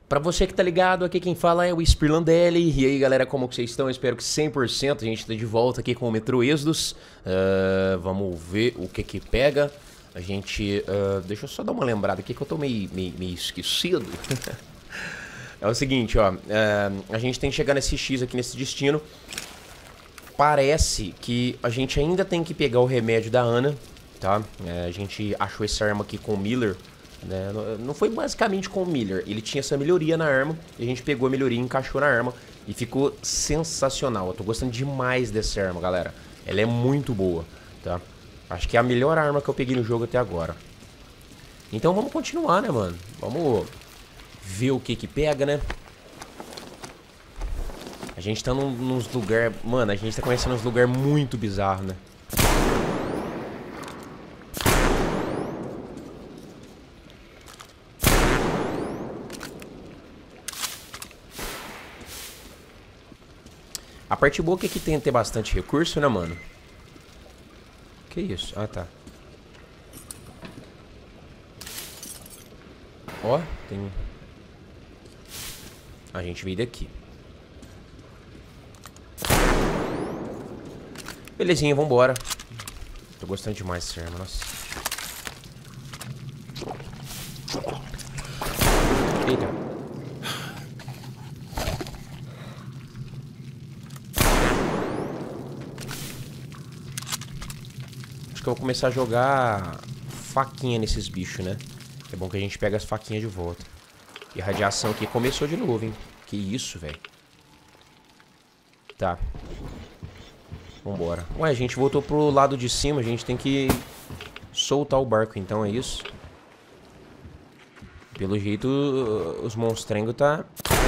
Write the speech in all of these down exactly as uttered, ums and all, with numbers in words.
Pra você que tá ligado, aqui quem fala é o Spirlandelli. E aí, galera, como que vocês estão? Eu espero que cem por cento. A gente tá de volta aqui com o Metro Exodus. Uh, vamos ver o que que pega. A gente... Uh, deixa eu só dar uma lembrada aqui que eu tô meio, meio, meio esquecido. É o seguinte, ó. Uh, a gente tem que chegar nesse X aqui, nesse destino. Parece que a gente ainda tem que pegar o remédio da Ana, tá? Uh, a gente achou essa arma aqui com o Miller. Né? Não foi basicamente com o Miller, ele tinha essa melhoria na arma, e a gente pegou a melhoria e encaixou na arma, e ficou sensacional. Eu tô gostando demais dessa arma, galera. Ela é muito boa, tá? Acho que é a melhor arma que eu peguei no jogo até agora. Então vamos continuar, né, mano? Vamos ver o que que pega, né? A gente tá num, nos lugares... Mano, a gente tá conhecendo uns lugares muito bizarros, né? A parte boa é que aqui tem que ter bastante recurso, né, mano? Que isso? Ah, tá. Ó, tem... A gente veio daqui. Belezinha, vambora. Tô gostando demais dessa arma, nossa. Eita. Eu vou começar a jogar faquinha nesses bichos, né? É bom que a gente pega as faquinhas de volta. E a radiação aqui começou de novo, hein? Que isso, velho. Tá. Vambora. Ué, a gente voltou pro lado de cima. A gente tem que soltar o barco, então, é isso? Pelo jeito, os monstrengos tá...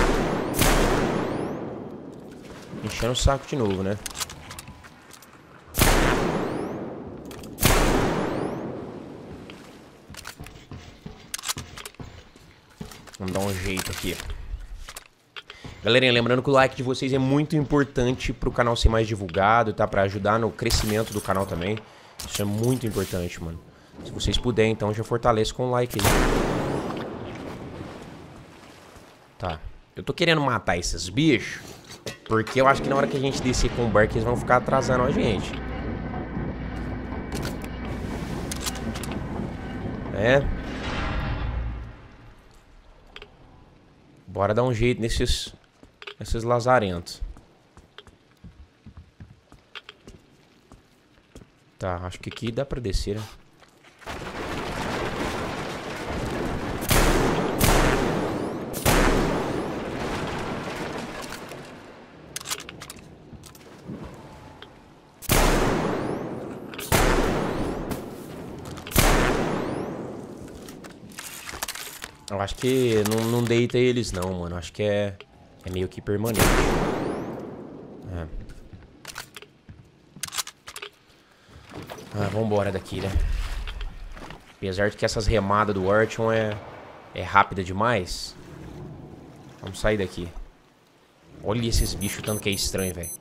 enchendo o saco de novo, né? Vamos dar um jeito aqui. Galerinha, lembrando que o like de vocês é muito importante pro canal ser mais divulgado, tá? Pra ajudar no crescimento do canal também. Isso é muito importante, mano. Se vocês puderem, então, já fortaleça com o like aí. Tá. Eu tô querendo matar esses bichos, porque eu acho que na hora que a gente descer com o barco, eles vão ficar atrasando a gente. É... Bora dar um jeito nesses, nesses lazarentos. Tá, acho que aqui dá pra descer, né? Eu acho que não, não deita eles não, mano. Acho que é, é meio que permanente. É. Ah, vambora daqui, né? Apesar de que essas remadas do Archon é, é rápida demais. Vamos sair daqui. Olha esses bichos, tanto que é estranho, velho.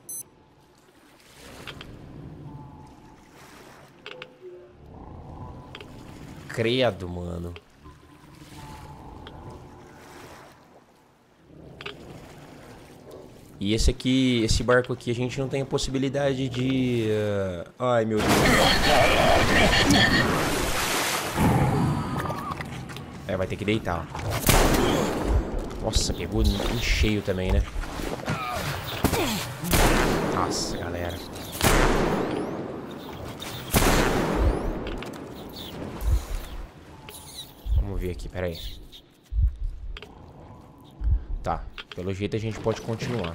Credo, mano. E esse aqui, esse barco aqui, a gente não tem a possibilidade de... Uh... Ai, meu Deus. É, vai ter que deitar. Nossa, pegou em cheio também, né? Nossa, galera. Vamos ver aqui, peraí. Tá, pelo jeito a gente pode continuar.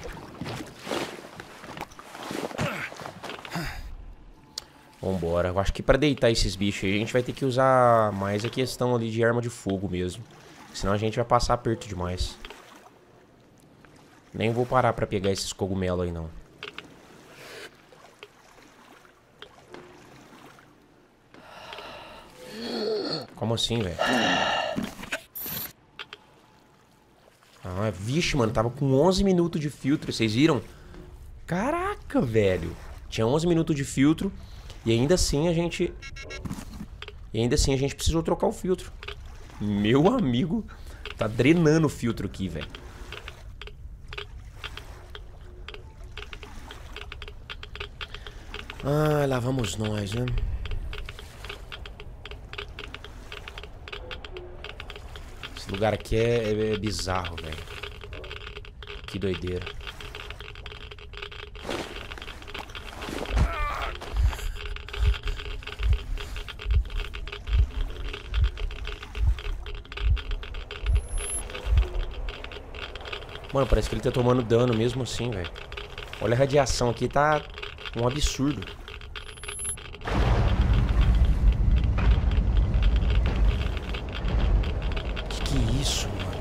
Vambora. Eu acho que pra deitar esses bichos aí, a gente vai ter que usar mais a questão ali de arma de fogo mesmo. Senão a gente vai passar aperto demais. Nem vou parar pra pegar esses cogumelos aí, não. Como assim, velho? Ah, vixe, mano, tava com onze minutos de filtro, vocês viram? Caraca, velho. Tinha onze minutos de filtro e ainda assim a gente... E ainda assim a gente precisou trocar o filtro. Meu amigo, Tá drenando o filtro aqui, velho. Ah, lá vamos nós, né? Esse lugar aqui é, é, é bizarro, velho. Que doideira. Mano, parece que ele tá tomando dano mesmo assim, velho. Olha a radiação aqui, tá um absurdo. Que que é isso, mano?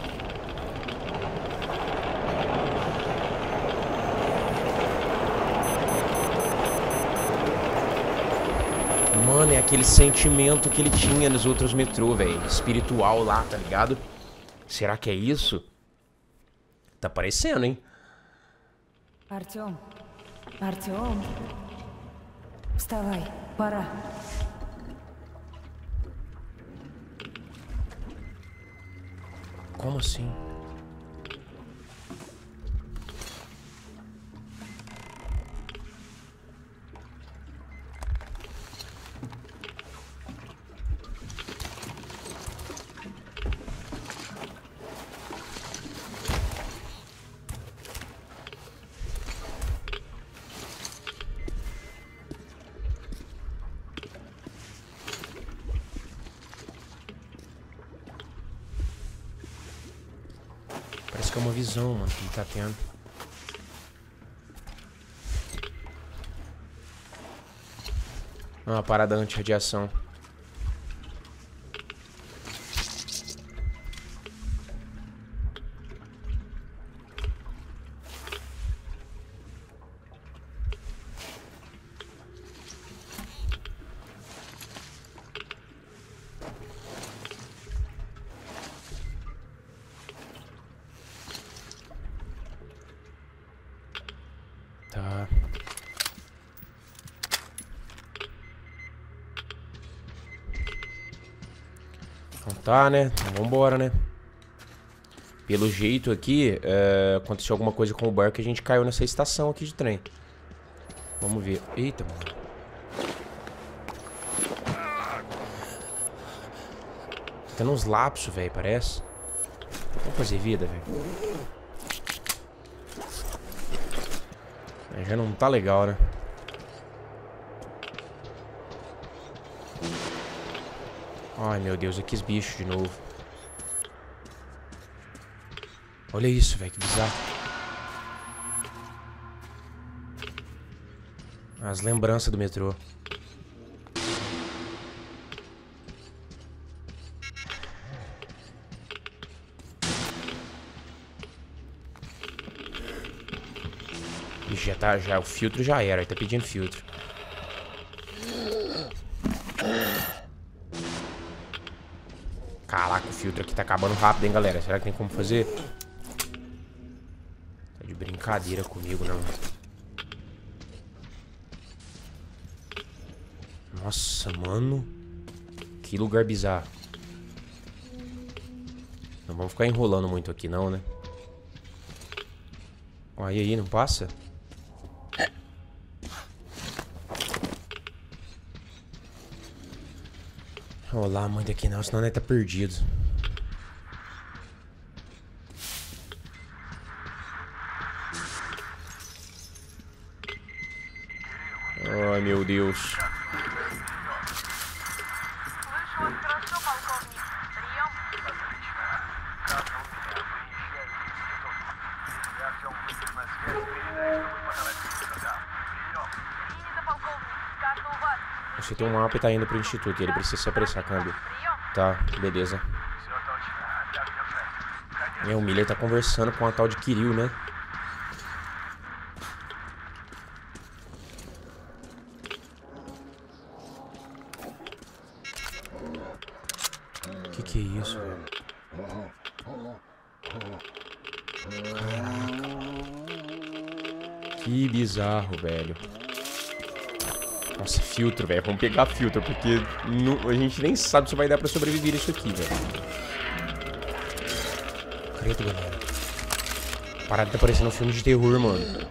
Mano, é aquele sentimento que ele tinha nos outros metrô, velho. Espiritual lá, tá ligado? Será que é isso? Tá parecendo, hein? Артём, Артём, вставай, пора. Como assim? Parece que é uma visão, mano, que ele tá tendo. Ah, uma parada anti-radiação. Tá. Então tá, né? Então vambora, né? Pelo jeito aqui, é, aconteceu alguma coisa com o barco e a gente caiu nessa estação aqui de trem. Vamos ver. Eita, mano. Tá tendo uns lapsos, velho, parece. Vamos fazer vida, velho. Já não tá legal, né? Ai, meu Deus, aqui os bichos de novo. Olha isso, velho, que bizarro. As lembranças do metrô. Ixi, já tá, já, o filtro já era, ele tá pedindo filtro. Caraca, o filtro aqui tá acabando rápido, hein, galera. Será que tem como fazer? Tá de brincadeira comigo, não. Nossa, mano. Que lugar bizarro. Não vamos ficar enrolando muito aqui, não, né? Olha aí, não passa? Olá, mãe daqui não, senão nós tá perdido. Ai, meu Deus. Você tem um mapa e tá indo pro instituto. Ele precisa se apressar, câmbio. Tá, beleza. É, o Miller tá conversando com a tal de Kirill, né? Que que é isso, velho? Caraca. Que bizarro, velho. Nossa, filtro, velho. Vamos pegar filtro, porque não, a gente nem sabe se vai dar pra sobreviver isso aqui, velho. Credo, galera. A parada tá parecendo um filme de terror, mano.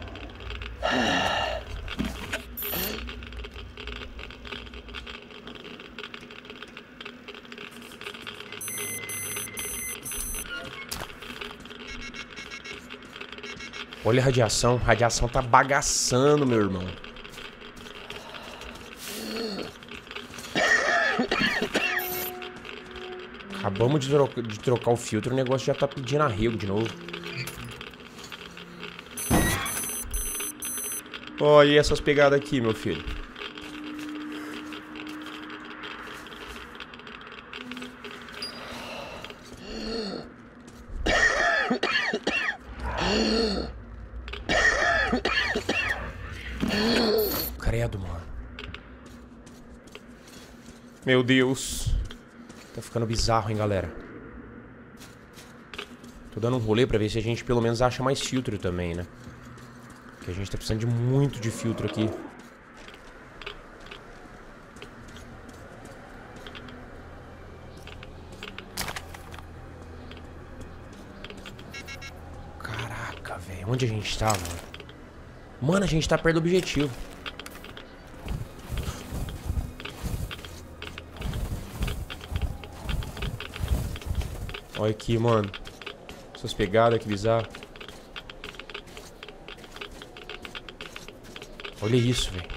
Olha a radiação. A radiação tá bagaçando, meu irmão. Acabamos de, tro de trocar o filtro, o negócio já tá pedindo arrego de novo. Olha e essas pegadas aqui, meu filho. Credo, mano. Meu Deus. Tá ficando bizarro, hein, galera. Tô dando um rolê pra ver se a gente pelo menos acha mais filtro também, né? Porque a gente tá precisando de muito de filtro aqui. Caraca, velho. Onde a gente tá, mano? Mano, a gente tá perto do objetivo. Olha aqui, mano. Essas pegadas, que bizarro. Olha isso, velho.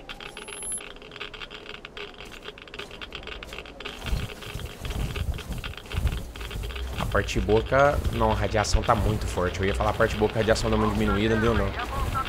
A parte boca... Não, a radiação tá muito forte. Eu ia falar a parte boca, a radiação dá uma diminuída, não deu não.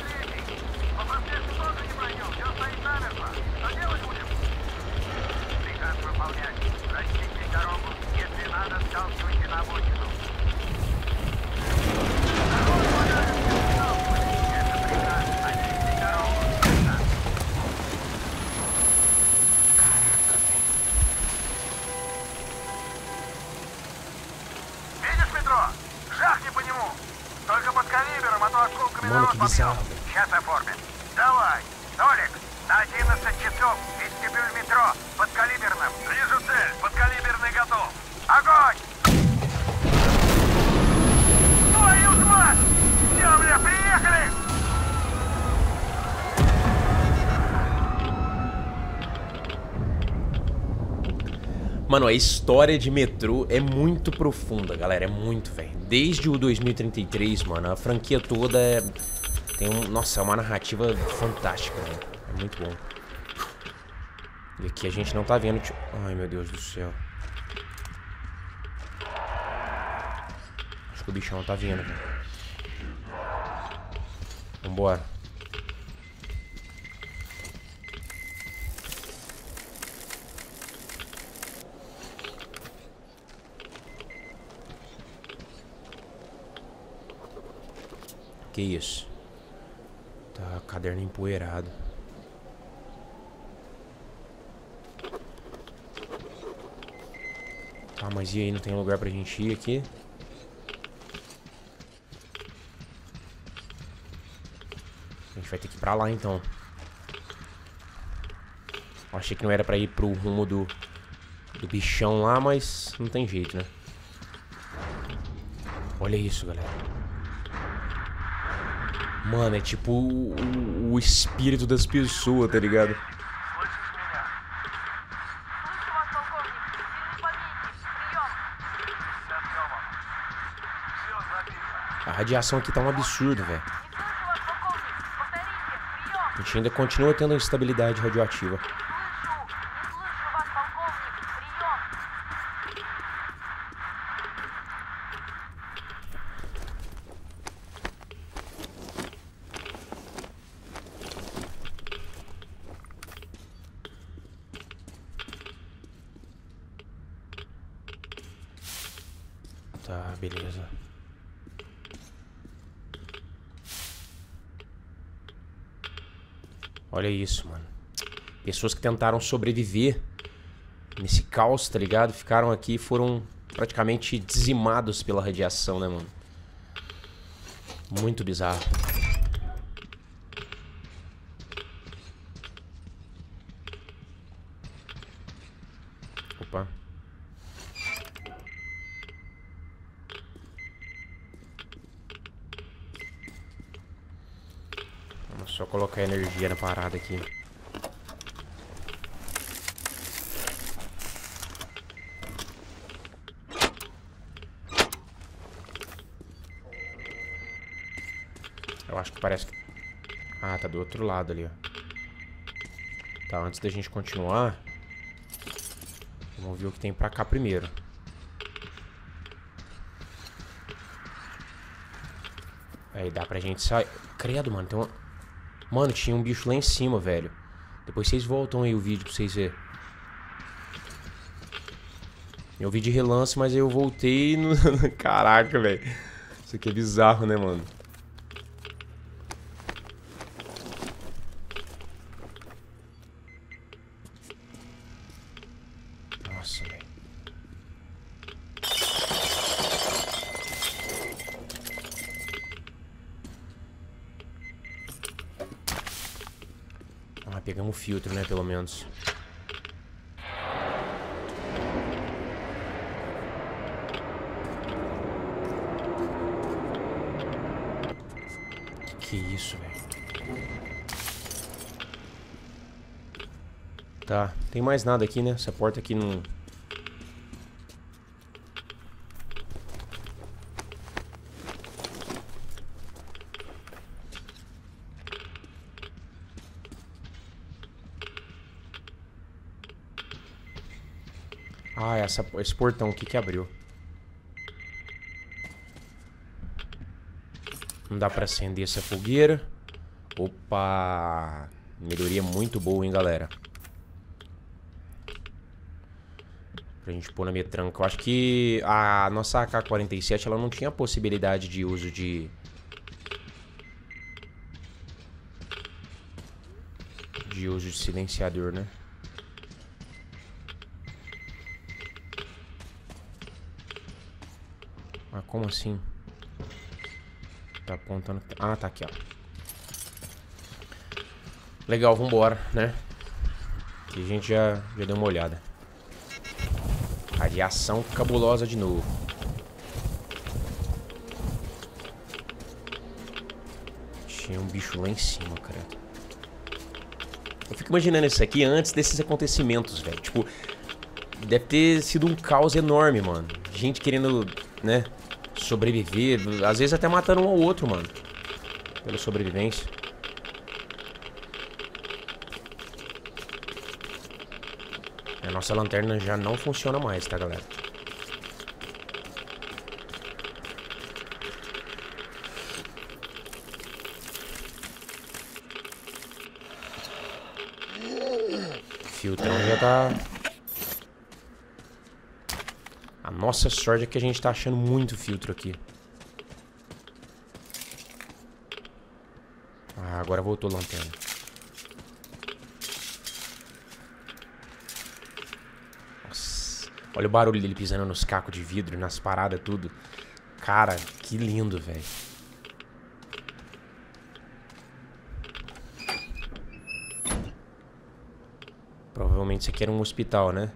Mano, que bizarro, velho. Сейчас оформим. Давай, Толик, на одиннадцать часов вестибюль метро, подкалиберным. Вижу цель, подкалиберный готов. Огонь! Твою ж мать! Все, бля, приехали! Mano, a história de metrô é muito profunda, galera. É muito, velho. Desde o dois mil e trinta e três, mano, a franquia toda é... tem um... Nossa, é uma narrativa fantástica, velho. É muito bom. E aqui a gente não tá vendo... Tipo... Ai, meu Deus do céu. Acho que o bichão tá vindo, velho. Vambora. Que isso? Tá, caderno empoeirado. Tá, mas e aí? Não tem lugar pra gente ir aqui? A gente vai ter que ir pra lá, então. Eu achei que não era pra ir pro rumo do, do bichão lá, mas não tem jeito, né? Olha isso, galera. Mano, é tipo o, o, o espírito das pessoas, tá ligado? A radiação aqui tá um absurdo, velho. A gente ainda continua tendo instabilidade radioativa. Tá, beleza. Olha isso, mano. Pessoas que tentaram sobreviver nesse caos, tá ligado? Ficaram aqui e foram praticamente dizimados pela radiação, né, mano? Muito bizarro. Opa. Vou só colocar energia na parada aqui. Eu acho que parece que... Ah, tá do outro lado ali, ó. Tá, antes da gente continuar, vamos ver o que tem pra cá primeiro. Aí dá pra gente sair. Credo, mano, tem uma... Mano, tinha um bicho lá em cima, velho. Depois vocês voltam aí o vídeo pra vocês verem. Eu vi de relance, mas aí eu voltei no... Caraca, velho. Isso aqui é bizarro, né, mano? Nossa, velho. Ah, pegamos o filtro, né, pelo menos. Que isso, velho. Tá, tem mais nada aqui, né? Essa porta aqui não... Ah, essa, esse portão aqui que abriu. Não dá pra acender essa fogueira. Opa! Melhoria muito boa, hein, galera. Pra gente pôr na metranca. Eu acho que a nossa A K quarenta e sete ela não tinha possibilidade de uso de... De uso de silenciador, né? Ah, como assim? Tá apontando... Ah, tá aqui, ó. Legal, vambora, né? Aqui a gente já, já deu uma olhada. Radiação cabulosa de novo. Tinha um bicho lá em cima, cara. Eu fico imaginando isso aqui antes desses acontecimentos, velho. Tipo, deve ter sido um caos enorme, mano. Gente querendo, né, sobreviver. Às vezes até matando um ao outro, mano. Pela sobrevivência. A nossa lanterna já não funciona mais, tá, galera? O filtrão já tá... A nossa sorte é que a gente tá achando muito filtro aqui. Ah, agora voltou a lanterna. Olha o barulho dele pisando nos cacos de vidro, nas paradas, tudo. Cara, que lindo, velho. Provavelmente isso aqui era um hospital, né?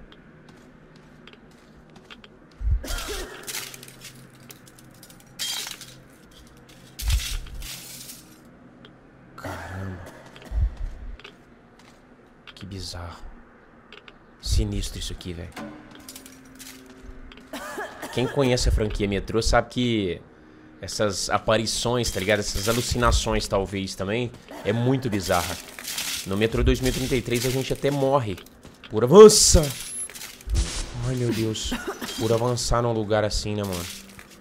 Caramba. Que bizarro. Sinistro isso aqui, velho. Quem conhece a franquia Metrô sabe que essas aparições, tá ligado? Essas alucinações, talvez, também, é muito bizarra. No Metrô dois mil e trinta e três a gente até morre por avançar. Ai, meu Deus. Por avançar num lugar assim, né, mano?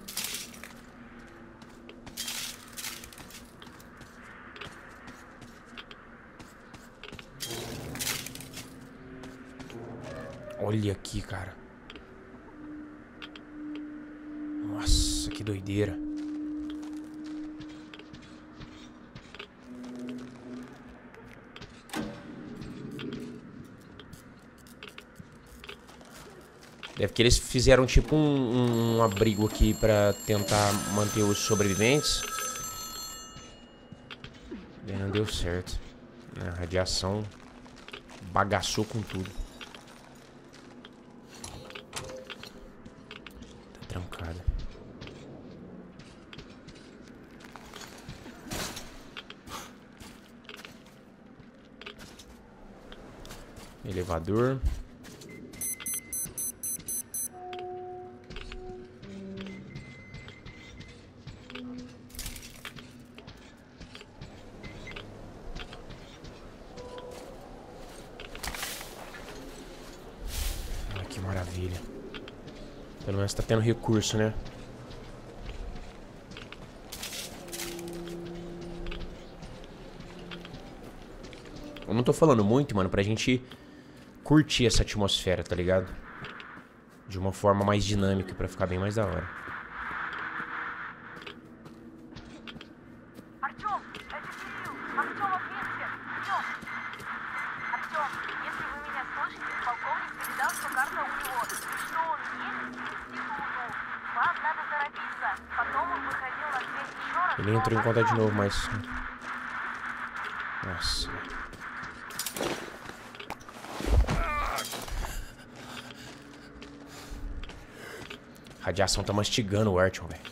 Olha aqui, cara. Nossa, que doideira. Deve que eles fizeram tipo um, um, um abrigo aqui pra tentar manter os sobreviventes. E não deu certo. A radiação bagaçou com tudo. Tá trancada. Elevador. Ah, que maravilha. Pelo menos tá tendo recurso, né? Eu não tô falando muito, mano, pra gente curtir essa atmosfera, tá ligado? De uma forma mais dinâmica, pra ficar bem mais da hora. Артём, это Кирилл! Артём, ответьте! Артём! Артём, если вы меня слышите, полковник передал, что карта у него. И что он едет? Секунду. Вам надо торопиться. Потом он выходил на связь еще раз. Ele entrou em contato de novo, mas... Nossa. A radiação tá mastigando o Artyom, velho.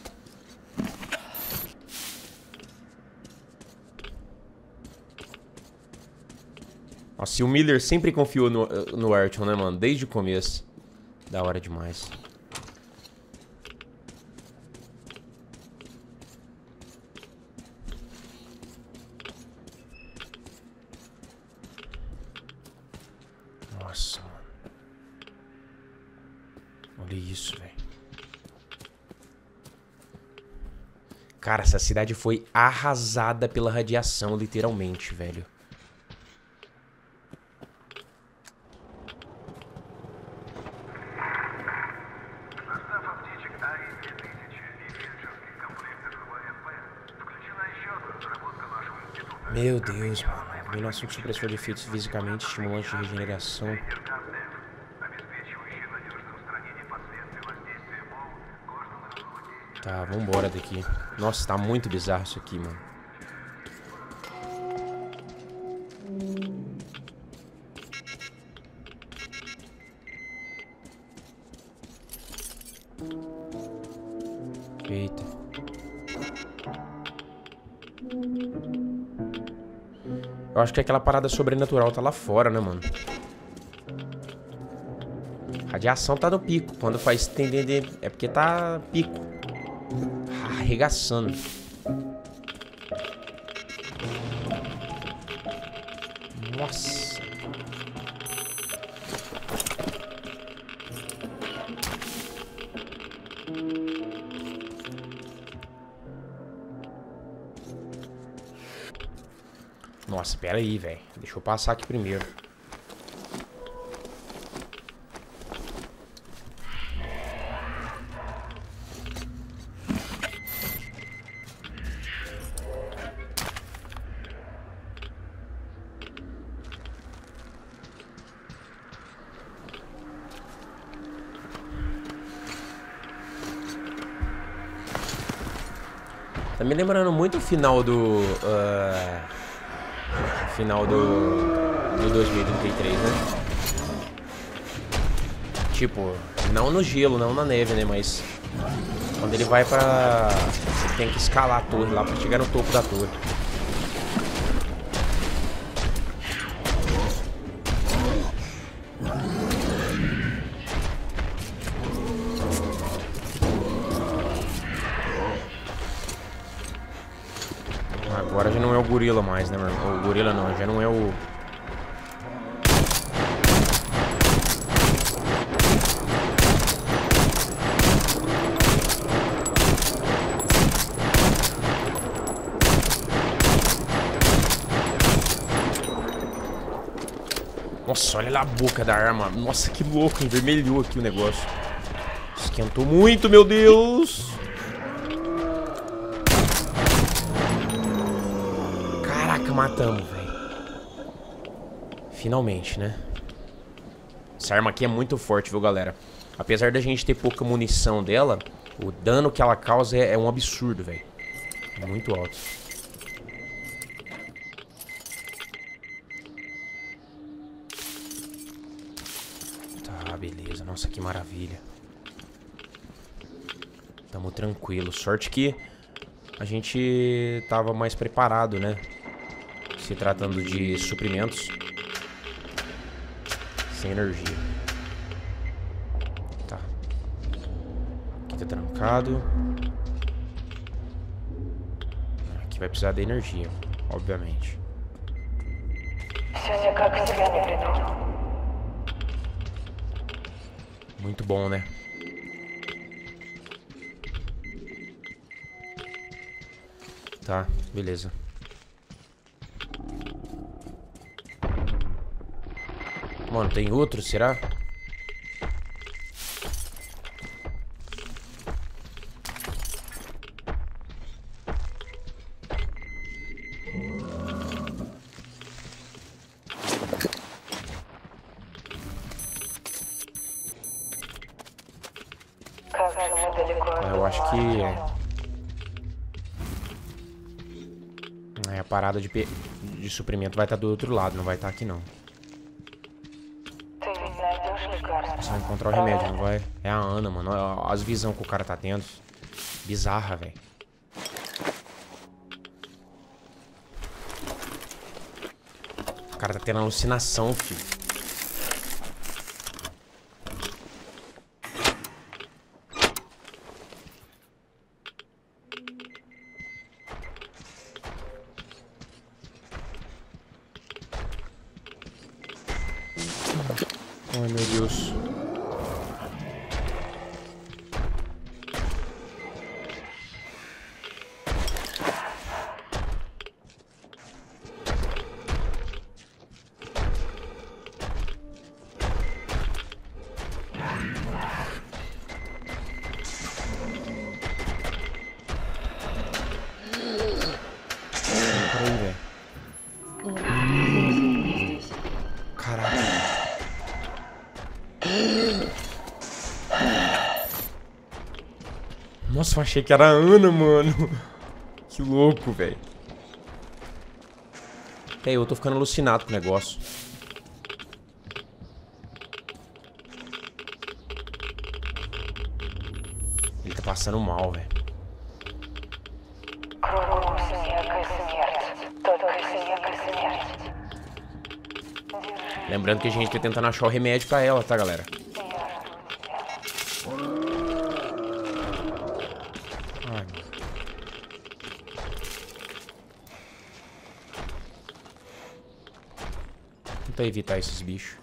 Nossa, e o Miller sempre confiou no, no Artyom, né, mano? Desde o começo. Da hora demais. Nossa, mano. Olha isso, velho. Cara, essa cidade foi arrasada pela radiação, literalmente, velho. Meu Deus, mano. Combinação de supressor de efeitos fisicamente estimulante de regeneração. Tá, vambora daqui. Nossa, tá muito bizarro isso aqui, mano. Eita. Eu acho que aquela parada sobrenatural tá lá fora, né, mano? Radiação tá no pico. Quando faz tendender... É porque tá pico. Arregaçando. Nossa. Nossa, pera aí, velho. Deixa eu passar aqui primeiro. Tá me lembrando muito o final do... Uh, final do... do dois mil e trinta e três, né? Tipo, não no gelo, não na neve, né? Mas... quando ele vai pra... ele tem que escalar a torre lá pra chegar no topo da torre. Agora já não é o gorila mais, né, meu irmão? O gorila não, já não é o... Nossa, olha lá a boca da arma. Nossa, que louco, envermelhou aqui o negócio. Esquentou muito, meu Deus. Caraca, matamos, velho. Finalmente, né? Essa arma aqui é muito forte, viu, galera? Apesar da gente ter pouca munição dela, o dano que ela causa é, é um absurdo, velho. É muito alto. Tá, beleza. Nossa, que maravilha. Tamo tranquilo. Sorte que a gente tava mais preparado, né? Se tratando de suprimentos. Sem energia. Tá. Aqui tá trancado. Aqui vai precisar de energia, obviamente. Muito bom, né? Tá, beleza. Mano, tem outro, será? Eu acho que é, a parada de, pe... de suprimento vai estar do outro lado, não vai estar aqui não. Só encontrar o remédio, não vai? É a Ana, mano. Olha as visões que o cara tá tendo. Bizarra, velho. O cara tá tendo alucinação, filho. Ai, meu Deus. Peraí, velho. Caraca. Nossa, eu achei que era a Ana, mano. Que louco, velho. É, eu tô ficando alucinado com o negócio. Ele tá passando mal, velho. Lembrando que a gente tá tentando achar o remédio pra ela, tá, galera? Ai, mano. Tenta evitar esses bichos.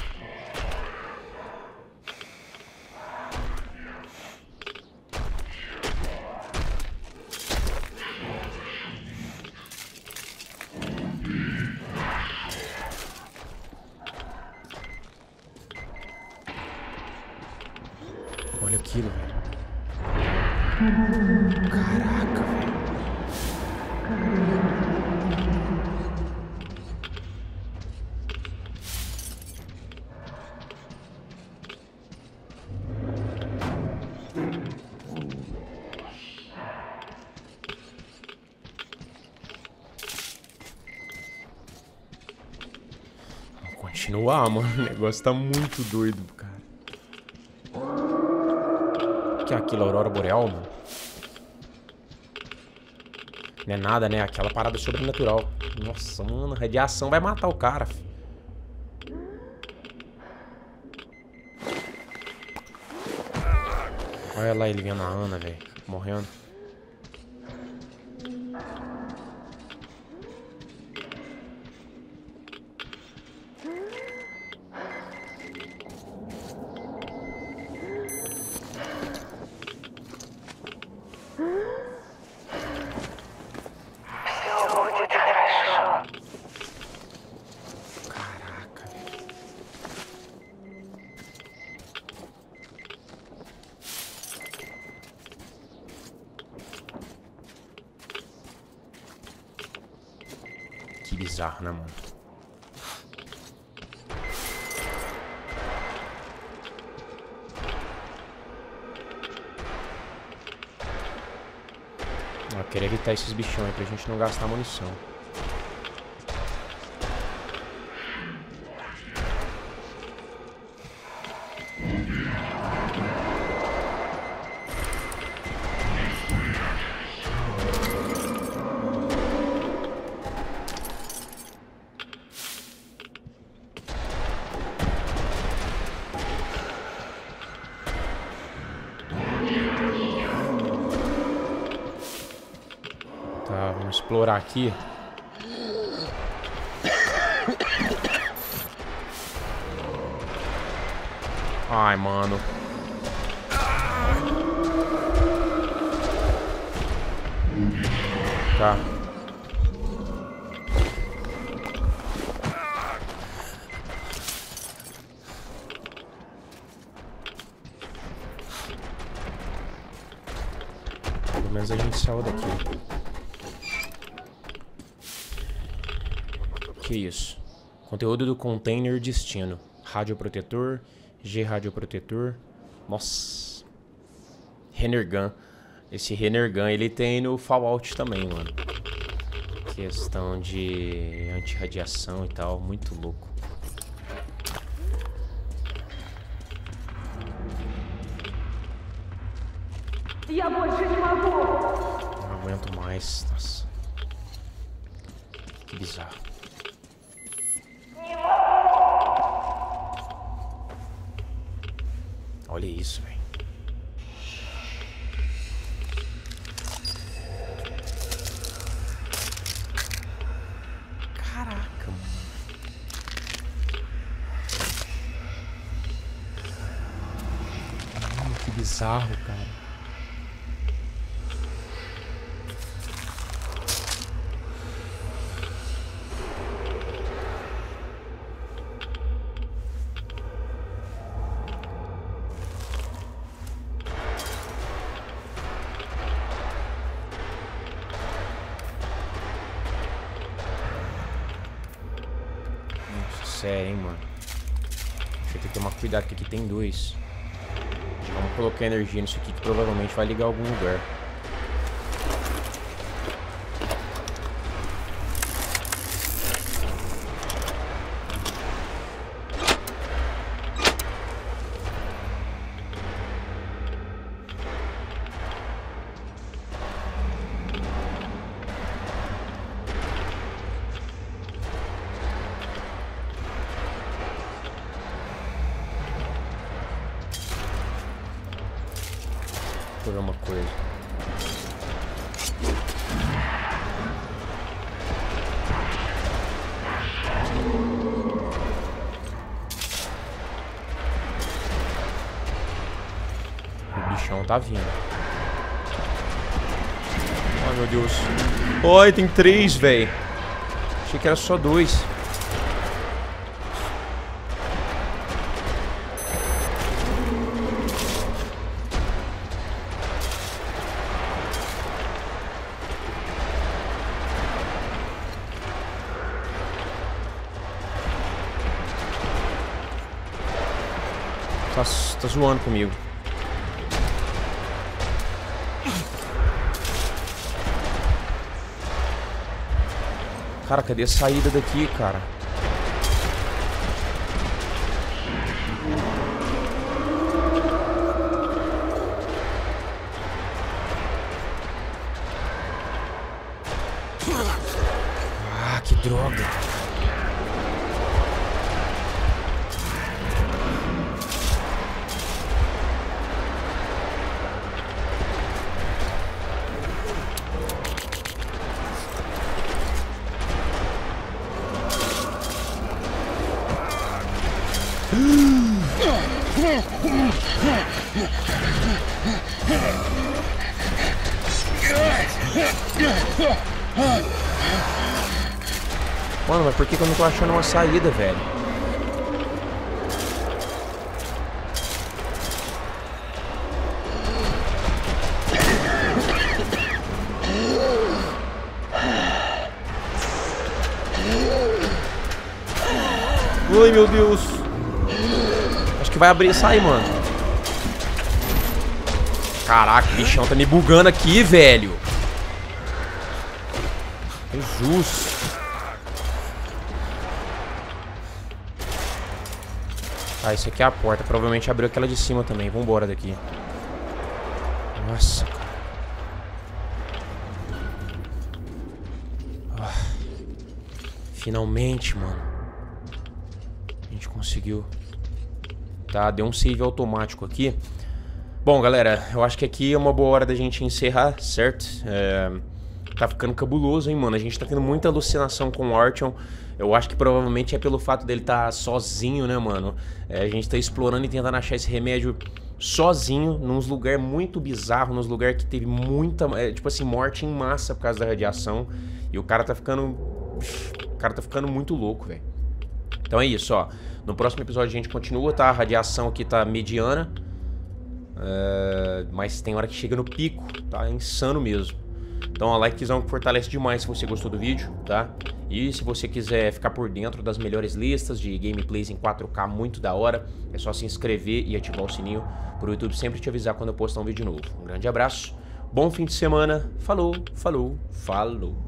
Olha aquilo, velho. Caraca, velho. Vou continuar, mano. O negócio tá muito doido, cara. O que é aquilo? Aurora Boreal, mano? Não é nada, né? Aquela parada sobrenatural. Nossa, mano, a radiação vai matar o cara, filho. Olha lá ele vendo a Ana, velho. Morrendo. Caraca, velho. Que bizarro, né, mano? Eu queria evitar esses bichões aí pra gente não gastar munição. Tá, vamos explorar aqui. Ai, mano. Tá. Pelo menos a gente saiu daqui. Que isso? Conteúdo do container destino. Radioprotetor. G radioprotetor. Nossa. Renergun. Esse Renergun ele tem no Fallout também, mano. Questão de anti-radiação e tal. Muito louco. Não aguento mais. Nossa. Que bizarro. Olha isso, velho. Caraca, mano. Mano, que bizarro, cara. Sério, hein, mano. Deixa eu ter que tomar cuidado, que aqui tem dois. Vamos colocar energia nisso aqui, que provavelmente vai ligar algum lugar. Deixa eu ver uma coisa. O bichão tá vindo. Ai, meu Deus. Ai, tem três, velho. Achei que era só dois. Tá, tá zoando comigo. Cara, cadê a saída daqui, cara? Ah, que droga. Mano, mas por que que eu não tô achando uma saída, velho? Ai, meu Deus. Acho que vai abrir e sair, mano. Caraca, o bichão tá me bugando aqui, velho. Jesus. Ah, isso aqui é a porta. Provavelmente abriu aquela de cima também. Vambora daqui. Nossa, cara. Ah, finalmente, mano. A gente conseguiu. Tá, deu um save automático aqui. Bom, galera, eu acho que aqui é uma boa hora da gente encerrar, certo? É... Tá ficando cabuloso, hein, mano. A gente tá tendo muita alucinação com o Artyom. Eu acho que provavelmente é pelo fato dele tá sozinho, né, mano? É, a gente tá explorando e tentando achar esse remédio sozinho, num lugar muito bizarro, nos lugares que teve muita, é, tipo assim, morte em massa por causa da radiação. E o cara tá ficando... O cara tá ficando muito louco, velho. Então é isso, ó. No próximo episódio a gente continua, tá? A radiação aqui tá mediana. É... Mas tem hora que chega no pico, tá? É insano mesmo. Então, ó, likezão que fortalece demais se você gostou do vídeo, tá? E se você quiser ficar por dentro das melhores listas de gameplays em quatro K muito da hora, é só se inscrever e ativar o sininho pro YouTube sempre te avisar quando eu postar um vídeo novo. Um grande abraço, bom fim de semana, falou, falou, falou.